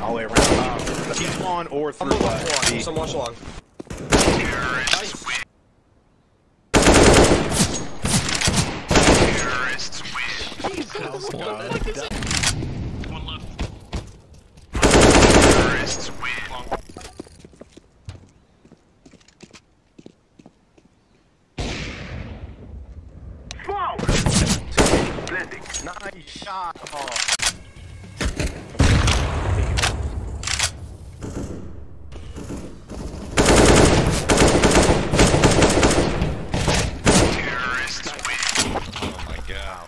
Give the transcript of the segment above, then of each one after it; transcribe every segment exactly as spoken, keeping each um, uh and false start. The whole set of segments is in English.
all the way around. Uh, He's on or through uh, B. Some watch along. Terrorists win. Terrorists win. Jesus, One what the heck is One left. Terrorists win. Nice shot. Oh. Terrorists win. Oh my god.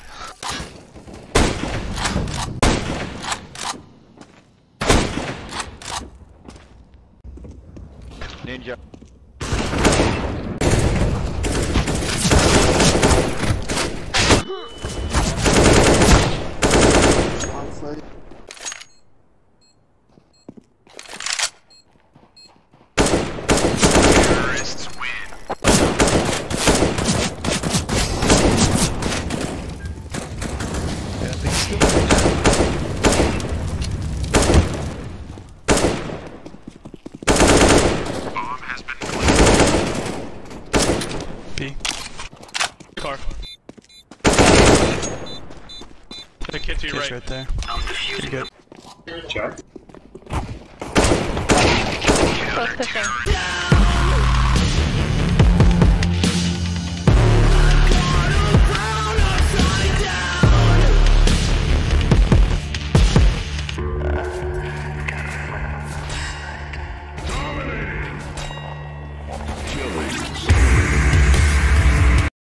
Ninja. Terrorists win. Yeah, they still win now. Bomb has been planted. B. Car. The kid to your Kid's right. right there. Pretty good. Check. Close pushing.